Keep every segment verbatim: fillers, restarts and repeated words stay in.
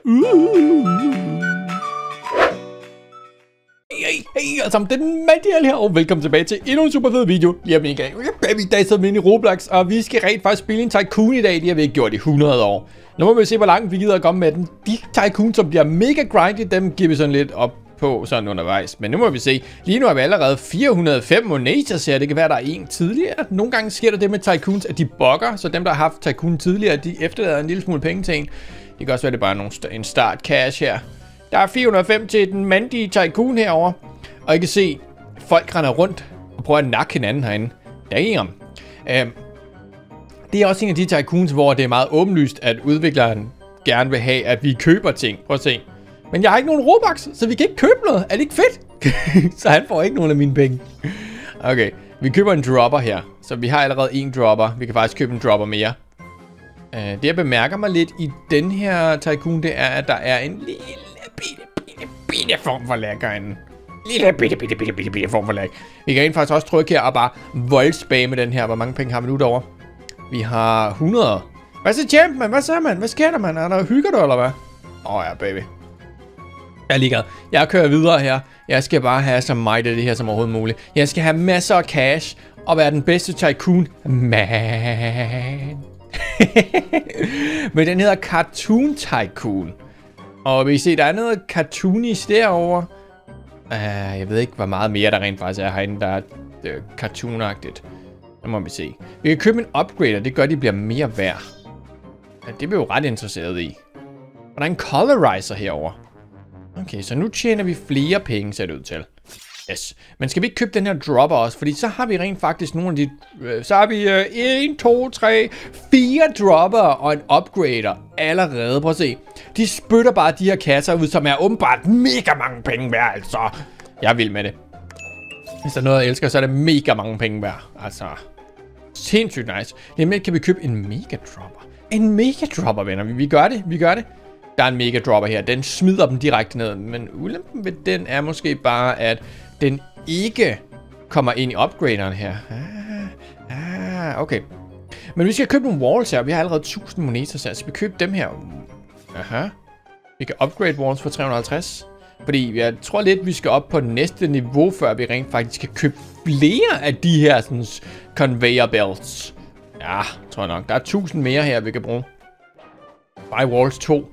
Uh. Hey, hey, altså, det er den Mandial her, og velkommen tilbage til endnu en super fed video. Lige om en gang. I dag sidder vi inde i Roblox, og vi skal rent faktisk spille en Tycoon i dag. Det har vi ikke gjort i hundrede år. Nu må vi se, hvor langt vi gider at komme med den. De Tycoon, som bliver mega grindy, dem giver vi sådan lidt op på sådan undervejs. Men nu må vi se. Lige nu er vi allerede fire hundrede og fem moneters her. Det kan være, der er en tidligere. Nogle gange sker der det med Tycoons, at de bugger. Så dem, der har haft Tycoon tidligere, de efterlader en lille smule penge til en. Det kan også være, det er bare nogle st en start cash her. Der er fire hundrede og fem til den mandige Tycoon herovre. Og I kan se, folk render rundt og prøver at nakke hinanden herinde. Damn. Um, det er også en af de Tycoons, hvor det er meget åbenlyst, at udvikleren gerne vil have, at vi køber ting. Prøv at se. Men jeg har ikke nogen Robux, så vi kan ikke købe noget. Er det ikke fedt? Så han får ikke nogen af mine penge. Okay, vi køber en dropper her. Så vi har allerede en dropper. Vi kan faktisk købe en dropper mere. Uh, det jeg bemærker mig lidt i den her Tycoon, det er, at der er en lille bitte, bitte, bitte form for lag herinde. Lille bitte, bitte, bitte, bitte, bitte form for lag. Vi kan faktisk også trykke her og bare voldspamme den her. Hvor mange penge har vi nu derovre? Vi har hundrede. Hvad så, champ, man? Hvad så, man? Hvad sker der, man? Er der hygger du, eller hvad? Åh oh, ja, baby. Jeg er ligeglad. Jeg kører videre her. Jeg skal bare have så meget af det her som overhovedet muligt. Jeg skal have masser af cash og være den bedste Tycoon. Man. Men den hedder Cartoon Tycoon. Og vi se, der er noget cartoonish derovre. Uh, jeg ved ikke, hvor meget mere der rent faktisk er herinde, der er uh, cartoonagtigt. Nu må vi se. Vi kan købe en upgrade, og det gør, at de bliver mere værd. Ja, det bliver jo ret interesseret i. Og der er en colorizer herover. Okay, så nu tjener vi flere penge, ser det ud til. Yes. Men skal vi ikke købe den her dropper også? Fordi så har vi rent faktisk nogle af de... Øh, så har vi øh, en, to, tre, fire dropper og en upgrader allerede. Prøv at se. De spytter bare de her kasser ud, som er åbenbart mega mange penge værd, altså. Jeg er vild med det. Hvis der er noget, jeg elsker, så er det mega mange penge værd. Altså, sindssygt nice. Nemlig kan vi købe en mega dropper. En mega dropper, venner. Vi, vi gør det, vi gør det. Der er en mega dropper her. Den smider dem direkte ned. Men ulempen ved den er måske bare, at den ikke kommer ind i upgraderen her. Ah, ah, okay. Men vi skal købe nogle walls her. Vi har allerede tusind moneters her. Så vi køber dem her. Aha. Vi kan upgrade walls for tre hundrede og halvtreds. Fordi jeg tror lidt, vi skal op på næste niveau, før vi rent faktisk kan købe flere af de her sådan, conveyor belts. Ja, tror jeg nok. Der er tusind mere her, vi kan bruge. Buy walls to.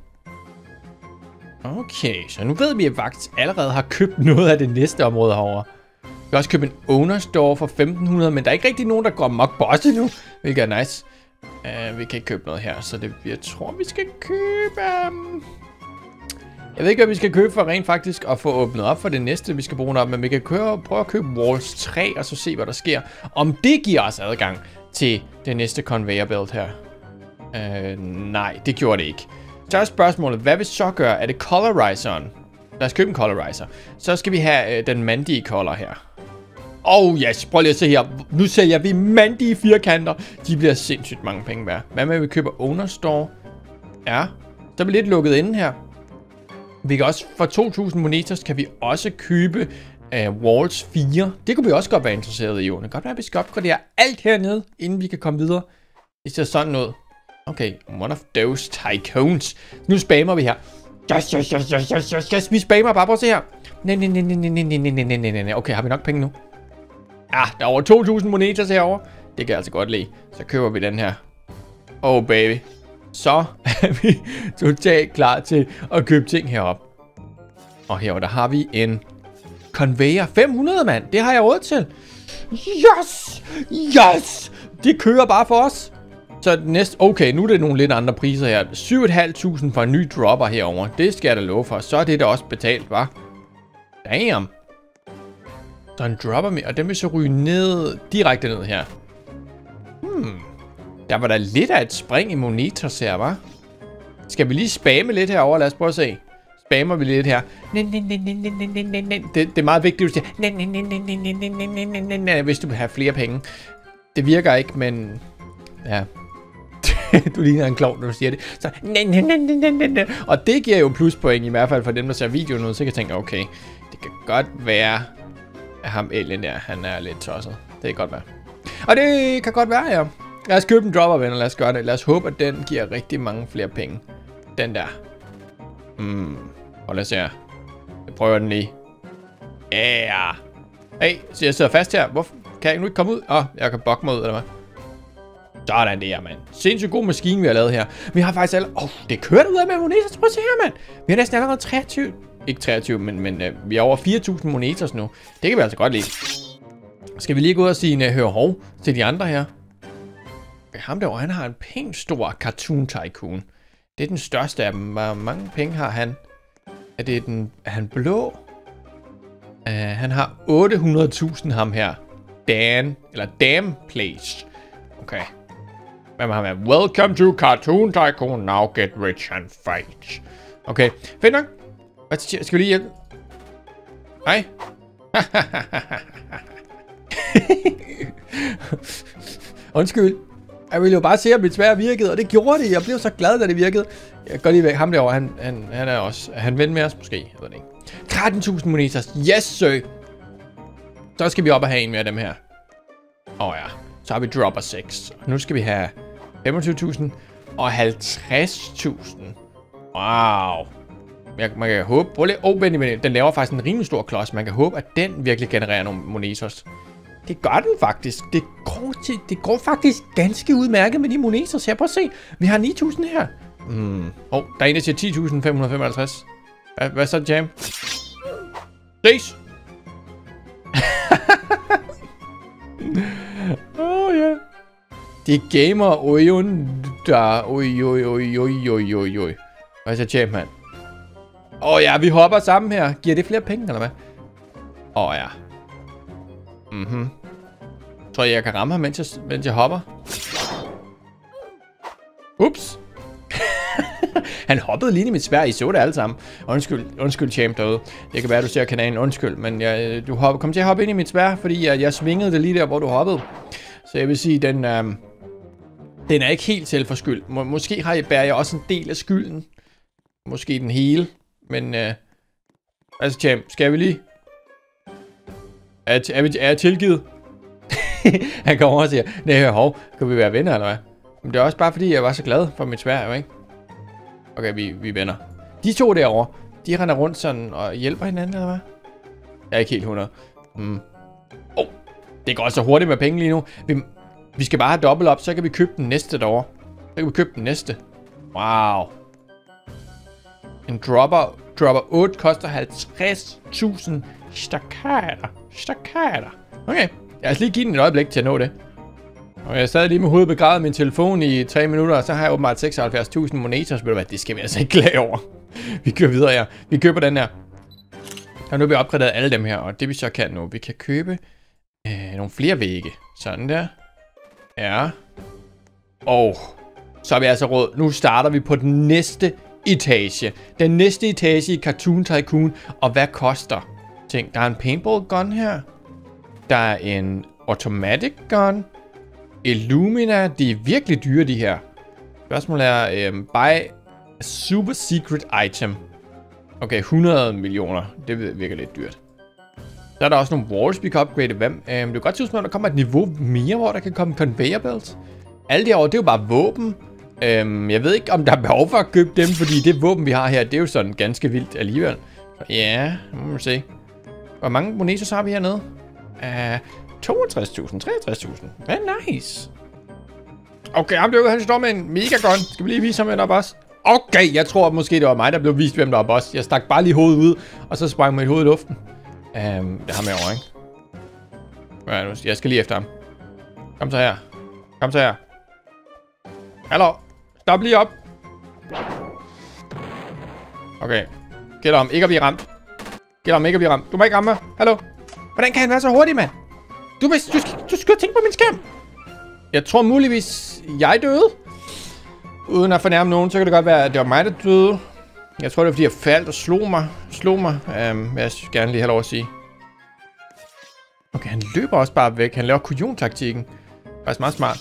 Okay, så nu ved vi, at vi faktisk allerede har købt noget af det næste område herovre. Vi kan også købe en owner store for femten hundrede, men der er ikke rigtig nogen, der går mok boss endnu, hvilket er nice. Uh, vi kan ikke købe noget her, så det, jeg tror, vi skal købe... Um... Jeg ved ikke, hvad vi skal købe for rent faktisk at få åbnet op for det næste, vi skal bruge op, men vi kan køre, prøve at købe walls tre, og så se, hvad der sker. Om det giver os adgang til det næste conveyor belt her. Uh, nej, det gjorde det ikke. Så er spørgsmålet, hvad vil så gøre? Er det colorizeren? Lad os købe en colorizer. Så skal vi have øh, den mandige color her. Oh yes, prøv lige at se her. Nu sælger vi mandige firkanter. De bliver sindssygt mange penge værd. Hvad med, at vi køber owner store? Ja, så er vi lidt lukket inde her. Vi kan også, for to tusind moneters kan vi også købe øh, walls fire. Det kunne vi også godt være interesseret i. Det kan godt være, at vi skal opgradere alt hernede, inden vi kan komme videre. Det ser sådan ud. Okay, one of those Tycoons. Nu spammer vi her. Yes, yes, yes, yes, yes, yes, yes. Vi spammer bare. Prøv at se her. Nej, nej, nej, nej, nej, nej, nej, nej, nej, nej. Okay, har vi nok penge nu? Ja, der er over to tusind moneters herovre. Det kan jeg altså godt lide. Så køber vi den her. Oh, baby. Så er vi totalt klar til at købe ting heroppe. Og herovre, der har vi en conveyor. fem hundrede, mand. Det har jeg råd til. Yes! Yes! Det kører bare for os. Så næste, okay, nu er det nogle lidt andre priser her. syv tusind fem hundrede for en ny dropper herover. Det skal jeg da love for. Så er det da også betalt, hva'? Damn. Så en dropper med, og den vil så ryge ned, direkte ned her. Hmm. Der var da lidt af et spring i moneters her, hva'? Skal vi lige spamme lidt herover? Lad os prøve at se. Spammer vi lidt her. Det, det er meget vigtigt, at du siger, hvis du vil have flere penge. Det virker ikke, men... Ja. Du ligner en klovn, når du siger det. Så, næ, næ, næ, næ, næ, næ. Og det giver jo pluspoint, i hvert fald for dem, der ser videoen ud. Så kan jeg tænke, okay, det kan godt være, at ham alien der, han er lidt tosset. Det kan godt være. Og det kan godt være, ja. Lad os købe en dropper, venner. Lad os gøre det. Lad os håbe, at den giver rigtig mange flere penge. Den der. Hmm. Og lad os se her. Jeg prøver den lige. Ja. Yeah. Hey, så jeg sidder fast her. Hvorfor kan jeg nu ikke komme ud? Åh, oh, jeg kan bugge mig ud, eller hvad? Sådan der, mand. Sindssygt god maskine, vi har lavet her. Vi har faktisk alle... Åh, oh, det kører ud af med moneter. Prøv at se her, mand. Vi har næsten allerede treogtyve... Ikke treogtyve, men, men uh, vi er over fire tusind moneters nu. Det kan vi altså godt lide. Skal vi lige gå ud og sige en uh, hør hov til de andre her? Ham derovre, han har en pænt stor Cartoon Tycoon. Det er den største af dem. Hvor mange penge har han? Er det den... Er han blå? Uh, han har otte hundrede tusind ham her. Dan, eller Damn Place. Okay. Hvad må han være? Welcome to Cartoon Tycoon. Now get rich and fight. Okay, fedt nok. Hvad skal vi lige hjælpe? Nej. Undskyld. Jeg ville jo bare se, at mit sværd virkede, og det gjorde det. Jeg blev så glad, da det virkede. Jeg går lige væk. Ham derovre, han, han, han er også... Er han ven med os måske? Jeg ved det ikke. tretten tusind moneters. Yes, sir. Så skal vi op og have en mere af dem her. Åh oh, ja. Så har vi dropper seks. Og nu skal vi have femogtyve tusind og halvtreds tusind. Wow. Jeg, man kan håbe... Prøv lige... Oh, Benny, den laver faktisk en rimelig stor klods. Man kan håbe, at den virkelig genererer nogle monetos. Det gør den faktisk. Det går, til, det går faktisk ganske udmærket med de monetos her. Prøv at se. Vi har ni tusind her. Mm. Oh, der er en, der siger ti tusind fem hundrede femoghalvtreds. Hvad, hvad så, Jam? Ses! Åh, oh, ja. Yeah. Det er gamer. Oj, der. Oj, oj, oj, oj, oj, oj, oj. Hvad så, Jam, mand? Åh, oh, ja, vi hopper sammen her. Giver det flere penge, eller hvad? Åh, oh, ja. Mhm. Tror jeg, jeg kan ramme ham, mens jeg, mens jeg hopper? Ups. Han hoppede lige i mit sværd. I så det alle sammen. Undskyld, undskyld, champ derude. Det kan være, du ser kanalen. Undskyld, men jeg, du hopper, kom til at hoppe ind i mit sværd, fordi jeg, jeg svingede det lige der, hvor du hoppede. Så jeg vil sige, den, øhm, den er ikke helt selvforskyldt. Må, måske har jeg, bærer jeg også en del af skylden. Måske den hele. Men, øh, altså, champ, skal vi lige... Er, er, er jeg tilgivet? Han kommer over og siger, nej, hov, kan vi være venner, eller hvad? Men det er også bare fordi, jeg var så glad for mit sværd, jo ikke? Okay, vi, vi er venner. De to derovre, de render rundt sådan og hjælper hinanden, eller hvad? Jeg er ikke helt hundrede. Mm. Oh, det går så hurtigt med penge lige nu. Vi, vi skal bare have dobbelt op, så kan vi købe den næste derovre. Så kan vi købe den næste. Wow. En dropper, dropper otte koster halvtreds tusind stakater. Stakater. Okay, jeg skal lige give den et øjeblik til at nå det. Og jeg sad lige med hovedet begravet min telefon i tre minutter, og så har jeg åbenbart seksoghalvfjerds tusind moneter, så ved du hvad, det skal vi altså ikke klage over. Vi kører videre her. Vi køber den her. Og nu har vi opgraderet alle dem her, og det vi så kan nu, vi kan købe øh, nogle flere vægge. Sådan der. Ja. Og så har vi altså råd. Nu starter vi på den næste etage. Den næste etage i Cartoon Tycoon. Og hvad koster ting? Der er en paintball gun her. Der er en automatic gun. Illumina. De er virkelig dyre, de her. Spørgsmålet er, øhm, buy a super secret item. Okay, hundrede millioner. Det virker lidt dyrt. Så er der også nogle walls, vi kan upgrade. Hvem? Øhm, det er godt synes, at der kommer et niveau mere, hvor der kan komme conveyor belts. Alle de her, det er jo bare våben. Øhm, jeg ved ikke, om der er behov for at købe dem, fordi det våben, vi har her, det er jo sådan ganske vildt alligevel. Så ja, må vi se. Hvor mange monetos har vi hernede? Uh, toogtres tusind, treogtres tusind. Hvad nice. Okay, ham derude, han står med en megagun. Skal vi lige vise ham, hvem der er boss? Okay, jeg tror måske, det var mig, der blev vist, hvem der var boss. Jeg stak bare lige hovedet ud, og så sprang mit hoved i luften. Um, det har med over, ikke? Ja, nu, jeg skal lige efter ham. Kom så her. Kom så her. Hallo. Stop lige op. Okay. Gæt om ikke at blive ramt. Gæt om ikke at blive ramt. Du må ikke ramme mig. Hallo. Hvordan kan han være så hurtig, mand? Du, du, du, du skal tænke på min skærm. Jeg tror muligvis, jeg døde. Uden at fornærme nogen, så kan det godt være, at det var mig, der døde. Jeg tror, det var, fordi jeg faldt og slog mig. Slog mig. Um, jeg vil gerne lige have lov at sige. Okay, han løber også bare væk. Han laver kujon-taktikken. Det er faktisk meget smart.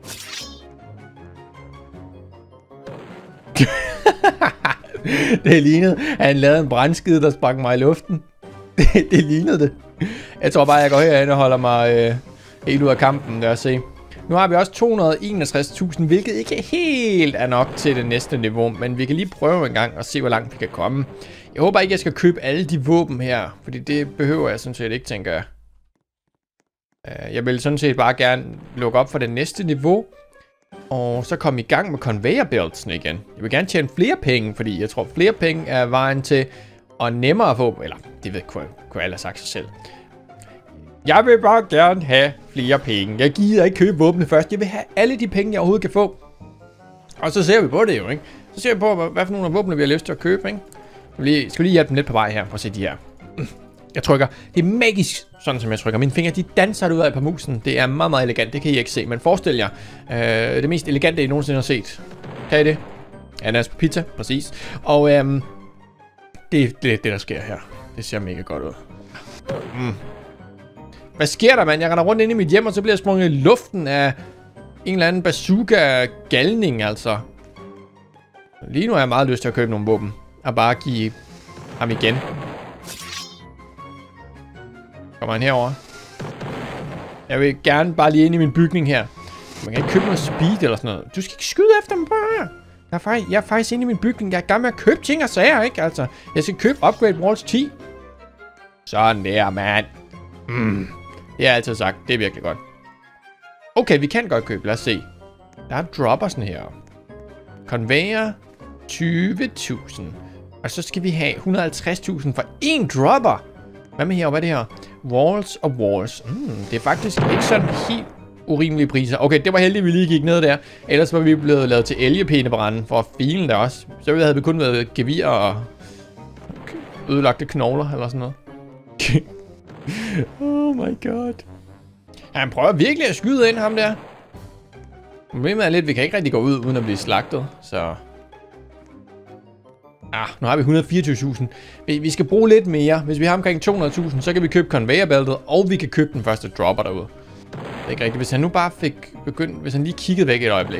Det lignede, han lavede en brandskide, der sprang mig i luften. Det, det lignede det. Jeg tror bare, jeg går herhen og holder mig øh, helt ud af kampen. Lad os se. Nu har vi også to hundrede og enogtres tusind, hvilket ikke helt er nok til det næste niveau. Men vi kan lige prøve en gang og se, hvor langt vi kan komme. Jeg håber ikke, jeg skal købe alle de våben her. Fordi det behøver jeg sådan set ikke, tænker jeg. Jeg vil sådan set bare gerne lukke op for det næste niveau. Og så komme i gang med conveyor beltsene igen. Jeg vil gerne tjene flere penge, fordi jeg tror, flere penge er vejen til og nemmere at få. Eller, det ved jeg, kunne alle have sagt sig selv. Jeg vil bare gerne have flere penge. Jeg gider ikke købe våbne først. Jeg vil have alle de penge, jeg overhovedet kan få. Og så ser vi på det jo, ikke? Så ser vi på, hvad for nogle af våbne vi har lyst til at købe, ikke? Skal vi lige, skal vi lige hjælpe dem lidt på vej her. Prøv at se de her. Jeg trykker. Det er magisk, sådan som jeg trykker. Mine fingre, de danser ud af på musen. Det er meget, meget elegant. Det kan I ikke se. Men forestil jer, øh, det mest elegante, I nogensinde har set. Kan I det? Ananas på pizza, præcis. Og øh, det er det, det, der sker her. Det ser mega godt ud. Mm. Hvad sker der, mand? Jeg render rundt ind i mit hjem, og så bliver jeg sprunget i luften af en eller anden bazooka-galning, altså. Lige nu har jeg meget lyst til at købe nogle våben. Og bare give ham igen. Kommer han herover? Jeg vil gerne bare lige ind i min bygning her. Man kan ikke købe noget speed eller sådan noget. Du skal ikke skyde efter mig, bare. Jeg er faktisk, jeg er faktisk inde i min bygning. Jeg er i gang med at købe ting og sager, ikke? Altså, jeg skal købe Upgrade Walls ti. Sådan der, mand. Mm. Det har jeg altid sagt. Det er virkelig godt. Okay, vi kan godt købe. Lad os se. Der er dropper sådan her. Conveyor. tyve tusind. Og så skal vi have et hundrede og halvtreds tusind for én dropper. Hvad med her? Hvad er det her? Walls og walls. Mm, det er faktisk ikke sådan helt urimelige priser. Okay, det var heldigt, at vi lige gik ned der. Ellers var vi blevet lavet til elgepænebrænde for filen der også. Så havde vi kun været gevir og ødelagte knogler eller sådan noget. Oh my god. Han prøver virkelig at skyde ind, ham der. Problemet er lidt, at vi kan ikke rigtig gå ud uden at blive slagtet, så... Ah, nu har vi et hundrede og fireogtyve tusind. Vi skal bruge lidt mere. Hvis vi har omkring to hundrede tusind, så kan vi købe conveyor beltet, og vi kan købe den første dropper derude. Det er ikke rigtigt. Hvis han nu bare fik begyndt... Hvis han lige kiggede væk et øjeblik.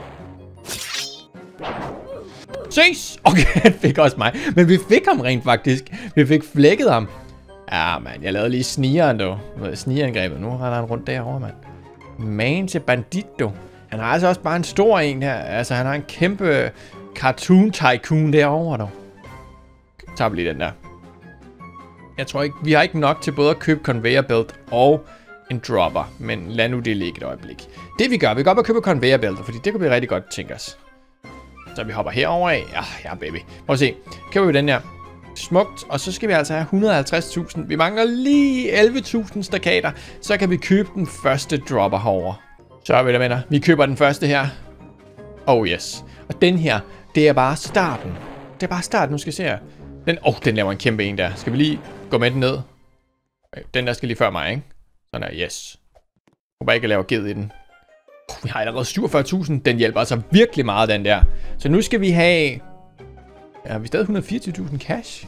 Ses! Okay, han fik også mig. Men vi fik ham rent faktisk. Vi fik flækket ham. Ja, mand. Jeg lavede lige snigeren, dog. Snigerangrebet. Nu render han rundt derovre, mand. Man til bandito. Han har altså også bare en stor en her. Altså, han har en kæmpe... Cartoon Tycoon derovre, dog. Tager vi lige den der. Jeg tror ikke, vi har ikke nok til både at købe conveyor belt og en dropper. Men lad nu det ligge et øjeblik. Det vi gør, vi går op og køber conveyor belter, fordi det kunne vi rigtig godt tænke os. Så vi hopper herover af. Ja, ja baby. Prøv at se. Køber vi den her. Smukt. Og så skal vi altså have et hundrede og halvtreds tusind. Vi mangler lige elleve tusind stakater. Så kan vi købe den første dropper herovre. Så er vi der, venner. Vi køber den første her. Oh yes. Og den her, det er bare starten. Det er bare starten, nu skal vi se her. Den, åh, oh, den laver en kæmpe en der. Skal vi lige gå med den ned? Okay, den der skal lige før mig, ikke? Sådan der, yes. Jeg håber ikke, jeg laver ged i den. Uh, vi har allerede syvogfyrre tusind. Den hjælper altså virkelig meget, den der. Så nu skal vi have... Ja, vi er stadig et hundrede og fireogtyve tusind cash.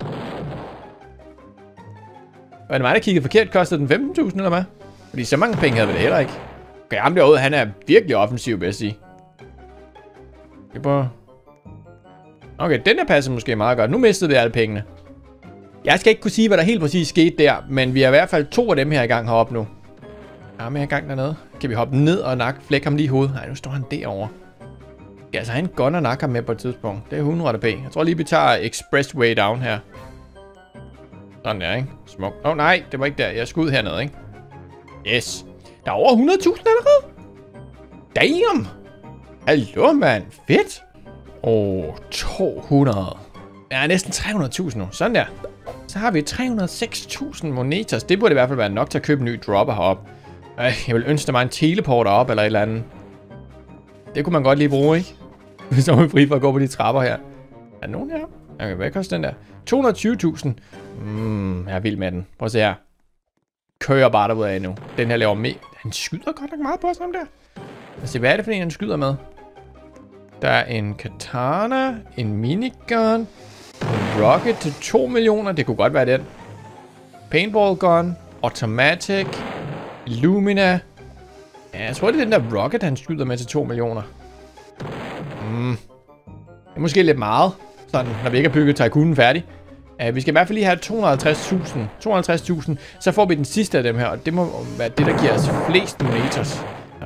Var det mig, der kiggede forkert? Kostede den femten tusind eller hvad? Fordi så mange penge havde vi det heller ikke. Okay, ham derude, han er virkelig offensiv, vil jeg sige. Det bare... Okay, den der passer måske meget godt. Nu mistede vi alle pengene. Jeg skal ikke kunne sige, hvad der helt præcis skete der, men vi har i hvert fald to af dem her i gang heroppe nu. Der er med i gang dernede. Kan vi hoppe ned og nakke, flække ham lige i hovedet? Nej, nu står han derovre. Ja, altså han gunner nakke ham med på et tidspunkt. Det er hundrede p. Jeg tror lige, vi tager Expressway down her. Sådan der, ikke? Smuk. Åh oh, nej, det var ikke der. Jeg skal ud hernede, ikke? Yes. Der er over hundrede tusind allerede. Damn! Hallo, mand. Fedt. Åh, oh, to hundrede. Ja, næsten tre hundrede tusind nu. Sådan der. Så har vi tre hundrede og seks tusind moneter. Det burde i hvert fald være nok til at købe en ny dropper heroppe. Ej, jeg vil ønske mig en teleporter op eller et eller andet. Det kunne man godt lige bruge, ikke? Hvis man er fri for at gå på de trapper her. Er der nogen her? Okay, hvad koster den der? to hundrede og tyve tusind. Mm, jeg er vild med den. Prøv at se her. Kører bare derud af nu. Den her laver med. Han skyder godt nok meget på os, ham der. Lad os se, hvad er det for en, han skyder med? Der er en katana, en minigun, en rocket til to millioner. Det kunne godt være den. Paintball gun, automatic, Lumina. Ja, jeg tror, det er den der rocket, han skyder med til to millioner. Mm. Det er måske lidt meget, sådan, når vi ikke har bygget Tycoonen færdig. Uh, vi skal i hvert fald lige have to hundrede og halvtreds tusind. to hundrede og halvtreds tusind. Så får vi den sidste af dem her, og det må være det, der giver os flest moneters.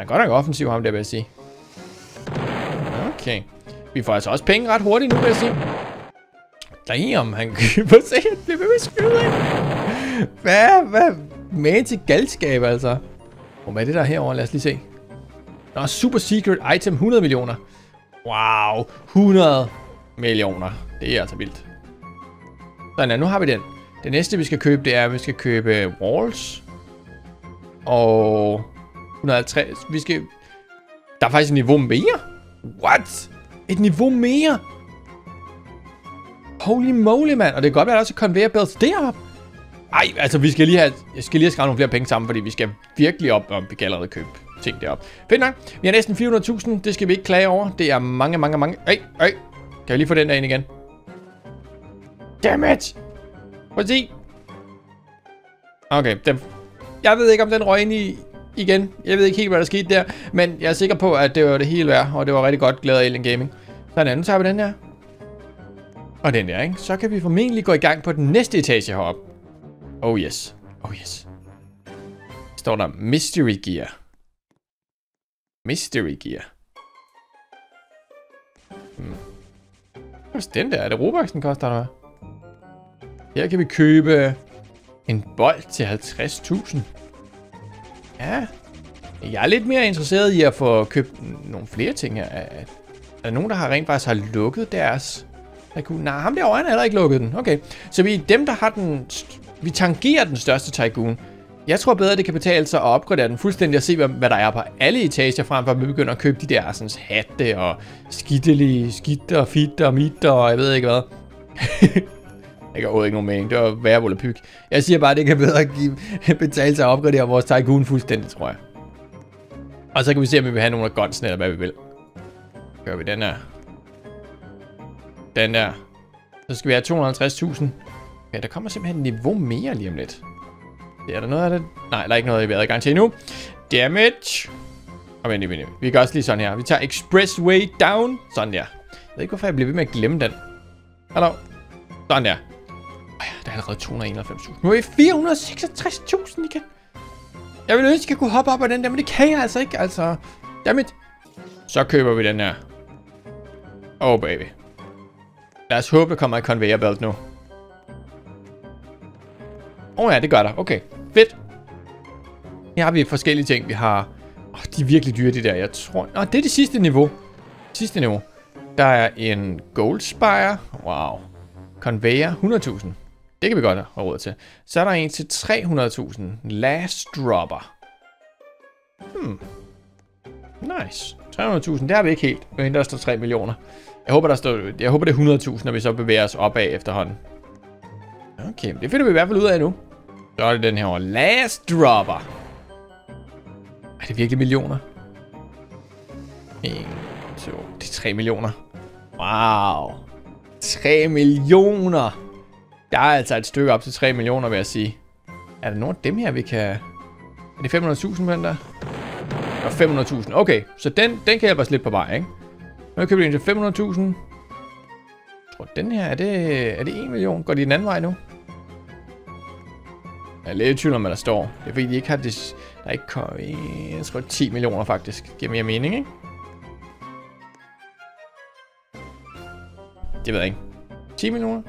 Han er godt nok offensiv, ham der, vil jeg sige. Okay. Vi får altså også penge ret hurtigt nu, vil jeg sige. Damn, han køber sig. Han bliver ved med at skyde ind. Hvad? Hvad? Med til galskab, altså. Og hvad er det der herovre? Lad os lige se. Nå, super secret item, hundrede millioner. Wow, hundrede millioner. Det er altså vildt. Sådan, nu har vi den. Det næste, vi skal købe, det er, at vi skal købe walls. Og hundrede og halvtreds. Vi skal... Der er faktisk et niveau mere. What? Et niveau mere? Holy moly, mand. Og det kan godt være, at der også er conveyor belts deroppe. Ej, altså vi skal lige have... Jeg skal lige have skrevet nogle flere penge sammen, fordi vi skal virkelig op, og vi kan allerede købe ting deroppe. Fedt nok. Vi har næsten fire hundrede tusind. Det skal vi ikke klage over. Det er mange, mange, mange... Øj, øj. Kan vi lige få den der ind igen? Dammit! Prøv at se. Okay, den... Jeg ved ikke, om den røg ind i igen. Jeg ved ikke helt, hvad der skete der. Men jeg er sikker på, at det var det hele værd. Og det var rigtig godt. Glæder Alien Gaming. Sådan, nu tager vi den her. Og den der, ikke? Så kan vi formentlig gå i gang på den næste etage heroppe. Oh yes. Oh yes. Står der Mystery Gear. Mystery Gear. Hmm. Hvad er den der? Er det Robux, den koster, eller hvad? Her kan vi købe en bold til halvtreds tusind. Ja. Jeg er lidt mere interesseret i at få købt nogle flere ting her. Er der nogen, der har rent faktisk har lukket deres... Nej, ham derovre han har heller ikke lukket den. Okay. Så vi er dem, der har den... Vi tangerer den største Tycoon. Jeg tror bedre, det kan betale sig at opgradere den fuldstændig og se, hvad, hvad der er på alle etager, frem for at vi begynder at købe de der sådan, hatte og skidtelige skitter og fitter og mitter og jeg ved ikke hvad. Jeg kan overhovedet ikke nogen mening. Det var værre volapyg. Jeg siger bare, at det kan bedre give, betale sig at opgradere vores Tycoon fuldstændig, tror jeg. Og så kan vi se, om vi vil have nogle af gunsene, eller hvad vi vil. Gør vi den her. Den der. Så skal vi have to hundrede og halvtreds tusind. Ja, der kommer simpelthen et niveau mere lige om lidt. Er der noget af det? Nej, der er ikke noget, vi har adgang til endnu. Damage. Og vent, vent, vi gør også lige sådan her. Vi tager Expressway down. Sådan der. Jeg ved ikke, hvorfor jeg bliver ved med at glemme den. Hallo. Sådan der. Oh ja, der er allerede to hundrede og enoghalvfems tusind. Nu er vi fire hundrede og seksogtres tusind igen. Jeg ville ønske, at jeg kunne hoppe op af den der, men det kan jeg altså ikke. Altså, dammit. Så køber vi den her. Oh baby. Lad os håbe, der kommer et conveyor belt nu. Åh oh ja, det gør der. Okay, fedt. Her har vi forskellige ting. Vi har... Åh, oh, de er virkelig dyre, de der. Jeg tror... Nå, det er det sidste niveau. Sidste niveau. Der er en Gold Spire. Wow. Conveyor, hundrede tusind. Det kan vi godt have råd til. Så er der en til tre hundrede tusind. Last Dropper. Hmm. Nice. tre hundrede tusind, det har vi ikke helt. Men der står tre millioner. Jeg håber, der står... Jeg håber, det er hundrede tusind, når vi så bevæger os opad efterhånden. Okay, det finder vi i hvert fald ud af nu. Så er det den her Last Dropper. Er det virkelig millioner? en, to, det er tre millioner. Wow. tre millioner. Der er altså et stykke op til tre millioner, vil jeg sige. Er der nogen af dem her, vi kan... Er det fem hundrede tusind på den der? Og fem hundrede tusind. Okay, så den, den kan hjælpe os lidt på vej, ikke? Nu køber vi en til fem hundrede tusind. Jeg tror, den her, er det, er det en million? Går de den anden vej nu? Jeg er lidt i tvivl om, hvad der står. Det er fordi, de ikke har det... Der er ikke kommet... Jeg tror, ti millioner faktisk. Det giver mere mening, ikke? Det ved jeg ikke. ti millioner?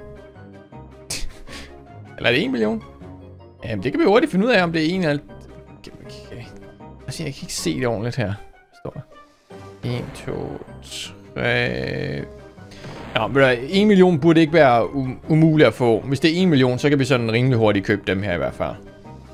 Eller er det en million? Jamen, det kan vi hurtigt finde ud af, om det er en eller... Okay. Altså, jeg kan ikke se det ordentligt her. Står der. en, to, tre... Nå, men en million burde ikke være umuligt at få. Hvis det er en million, så kan vi sådan rimelig hurtigt købe dem her i hvert fald.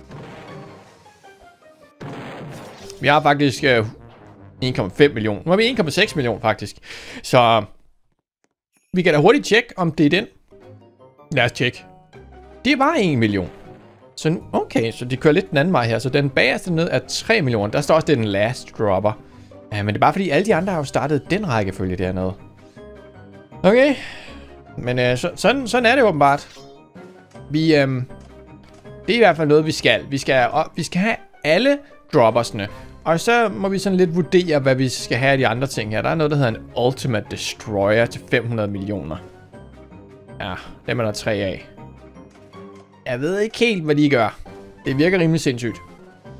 Vi har faktisk øh, en komma fem millioner. Nu har vi en komma seks millioner faktisk. Så vi kan da hurtigt tjekke, om det er den. Lad os tjekke. Det var en million. Så nu, okay, så de kører lidt den anden vej her. Så den bagerste ned er tre millioner. Der står også, det er den last dropper. Ja, men det er bare fordi, alle de andre har jo startet den rækkefølge dernede. Okay. Men øh, så, sådan, sådan er det åbenbart. Vi, øh, det er i hvert fald noget, vi skal. Vi skal, og, vi skal have alle droppersne. Og så må vi sådan lidt vurdere, hvad vi skal have af de andre ting her. Der er noget, der hedder en Ultimate Destroyer til fem hundrede millioner. Ja, dem er der tre af. Jeg ved ikke helt, hvad de gør. Det virker rimelig sindssygt.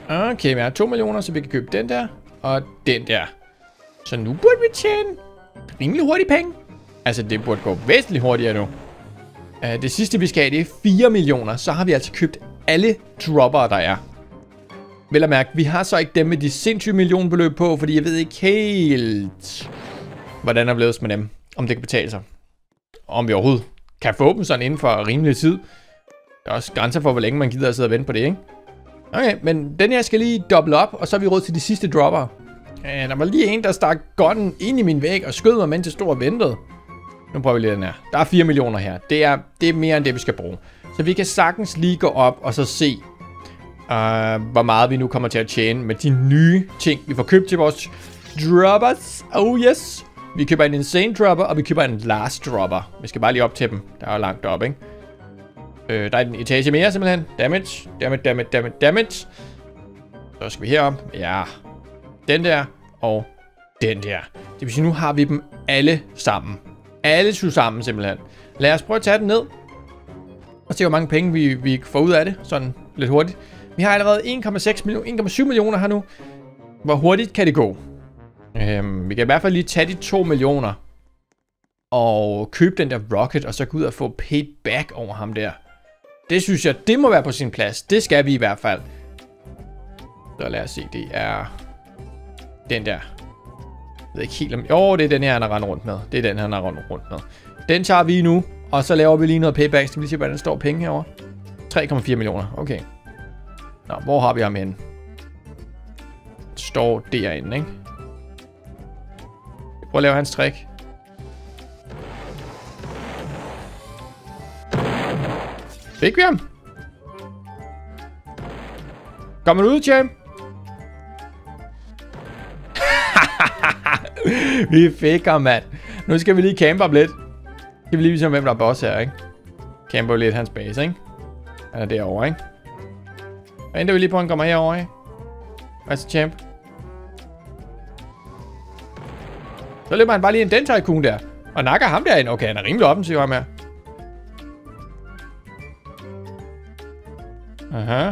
Okay, vi har to millioner, så vi kan købe den der. Og den der. Så nu burde vi tjene rimelig hurtigt penge. Altså, det burde gå væsentligt hurtigere nu. Uh, det sidste, vi skal have, det er fire millioner. Så har vi altså købt alle dropper, der er. Vel at mærke, vi har så ikke dem med de sindssyge millionbeløb på, fordi jeg ved ikke helt, hvordan der er blevet med dem. Om det kan betale sig. Om vi overhovedet kan få dem sådan inden for rimelig tid. Der er også grænser for, hvor længe man gider at sidde og vente på det, ikke? Okay, men den her skal lige doble op, og så er vi råd til de sidste dropper. Uh, der var lige en, der stak gunnen ind i min væg og skød mig, mens det stod og ventede. Nu prøver vi lige den her. Der er fire millioner her. Det er, det er mere end det, vi skal bruge. Så vi kan sagtens lige gå op og så se, uh, hvor meget vi nu kommer til at tjene med de nye ting, vi får købt til vores droppers. Oh yes. Vi køber en insane dropper, og vi køber en last dropper. Vi skal bare lige op til dem. Der er langt op, ikke? Øh, der er en etage mere, simpelthen. Damage. Damage, damage, damage, damage. Så skal vi herop. Ja. Den der. Og den der. Det vil sige, nu har vi dem alle sammen. Alle to sammen, simpelthen. Lad os prøve at tage den ned. Og se, hvor mange penge vi, vi får ud af det. Sådan lidt hurtigt. Vi har allerede en komma seks millioner, en komma syv millioner her nu. Hvor hurtigt kan det gå? Øhm, vi kan i hvert fald lige tage de to millioner. Og købe den der rocket. Og så gå ud og få paid back over ham der. Det synes jeg, det må være på sin plads. Det skal vi i hvert fald. Så lad os se, det er den der. Jeg ved ikke helt om... Jo, det er den her, han har rendt rundt med. Det er den, han har rendt rundt med. Den tager vi nu. Og så laver vi lige noget payback. Skal vi lige se, hvordan der står penge herovre? tre komma fire millioner. Okay. Nå, hvor har vi ham henne? Står derinde, ikke? Prøv at lave hans trick. Fik vi ham? Kommer du ud, champ? Vi fik ham, mand. Nu skal vi lige campe op lidt. Skal vi lige vise ham, hvem der er boss her, ikke? Campe lidt hans base, ikke? Han er derovre, ikke? Og endte vi lige på, at han kommer herover, ikke? Altså, champ. Så løber han bare lige en den tycoon der. Og nakker ham derinde. Okay, han er rimelig offensiv, ham her. Aha.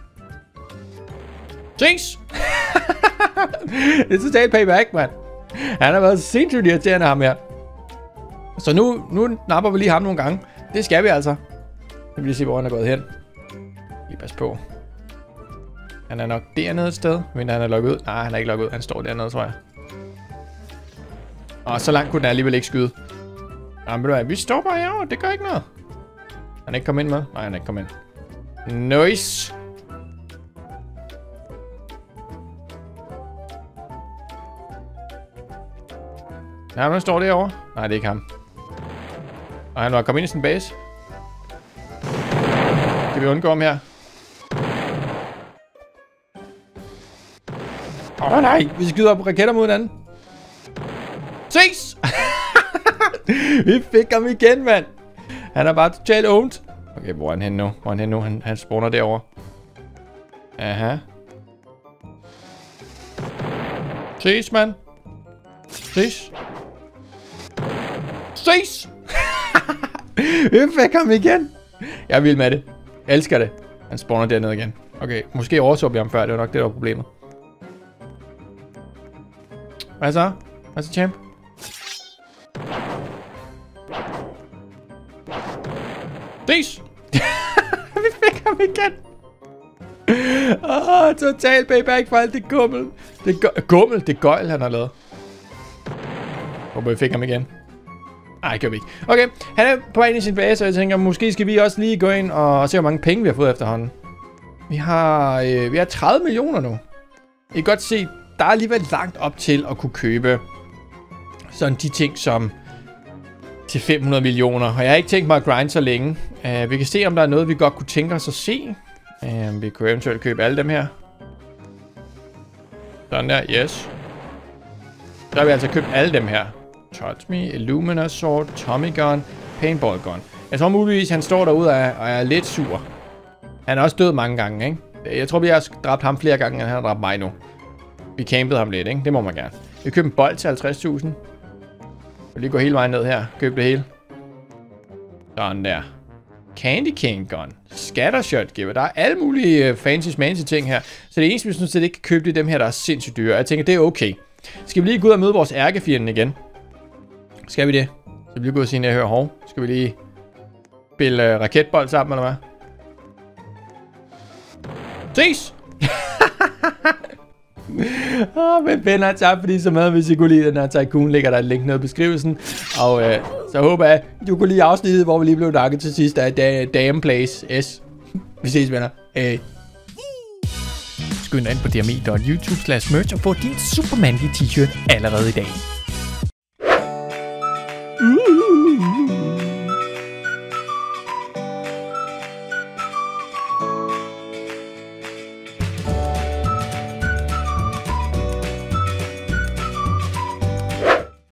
Jinx! Det er totalt payback, mand. Han har været sindssygt irriterende, ham her. Så nu, nu napper vi lige ham nogle gange. Det skal vi altså. Så vi lige se, hvor han er gået hen. Lige pas på. Han er nok dernede et sted. Men han er logget ud. Nej, han er ikke logget ud. Han står dernede, tror jeg. Og så langt kunne den alligevel ikke skyde. Nå, men du hvad, vi står bare herovre. Det gør ikke noget. Han er ikke kommet ind med? Nej, han er ikke kommet ind. Nice. Ja, men står derovre. Nej, det er ikke ham. Og han var kommet ind i sin base. Kan vi undgå ham her? Åh oh, nej, vi skyder op raketter mod hinanden. Ses! Vi fik ham igen, mand. Han er bare totalt owned. Okay, hvor er han henne nu? Hvor er han henne nu? Han, han spawner derovre. Aha. Ses, mand. Ses. Ses! Vi fik ham igen. Jeg er vild med det. Jeg elsker det. Han spawner dernede igen. Okay, måske overså vi ham før. Det var nok det, der var problemet. Hvad så? Hvad så, champ? Des! Vi fik ham igen. Åh, oh, total payback for alt det gummel. Det er gummel, det er gøjl, han har lavet. Håber vi fik ham igen. Nej, det gør vi ikke. Okay, han er på vej ind i sin base, og jeg tænker, måske skal vi også lige gå ind og se, hvor mange penge vi har fået efterhånden. Vi har, øh, vi har tredive millioner nu. I kan godt se, der er alligevel langt op til at kunne købe sådan de ting som til fem hundrede millioner. Og jeg har ikke tænkt mig at grinde så længe. Uh, vi kan se, om der er noget, vi godt kunne tænke os at se. Uh, vi kunne eventuelt købe alle dem her. Sådan der, yes. Så har vi altså købt alle dem her. Touch Me, Illumina Sword, Tommy Gun, Paintball Gun. Jeg tror muligvis, han står derude og er, og er lidt sur. Han er også død mange gange, ikke? Jeg tror, vi har dræbt ham flere gange, end han har dræbt mig nu. Vi campede ham lidt, ikke? Det må man gerne. Vi købte en bold til halvtreds tusind. Vi lige gå hele vejen ned her. Køb det hele. Sådan der. Candy cane gun. Scattershot giver. Der er alle mulige uh, fancy smancy ting her. Så det eneste, vi synes, at det ikke kan købe, det er dem her, der er sindssygt dyre. Jeg tænker, det er okay. Skal vi lige gå ud og møde vores ærkefjenden igen? Skal vi det? Så vi lige gå ud og sige, når jeg hører hov. Skal vi lige spille uh, raketbold sammen, eller hvad? Ses! Åh, oh, men venner, tak fordi I så meget. Hvis I kunne lide den her Tycoon, ligger der et link nede i beskrivelsen. Og øh, så håber jeg, du kunne lide afsnittet, hvor vi lige blev nakket til sidst af da Damn Place S. Vi ses, venner. Hey. Skynd dig ind på d m i punktum youtube slash merch og få din Superman t-shirt allerede i dag.